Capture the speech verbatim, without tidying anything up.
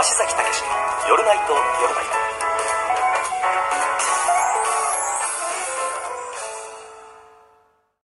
鷲崎武の夜ナイト夜ナイト。